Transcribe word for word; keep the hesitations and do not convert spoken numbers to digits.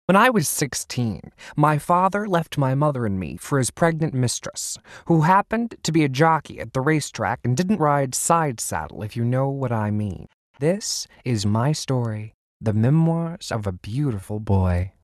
When I was sixteen, my father left my mother and me for his pregnant mistress, who happened to be a jockey at the racetrack and didn't ride side saddle, if you know what I mean. This is my story, the memoirs of a beautiful boy.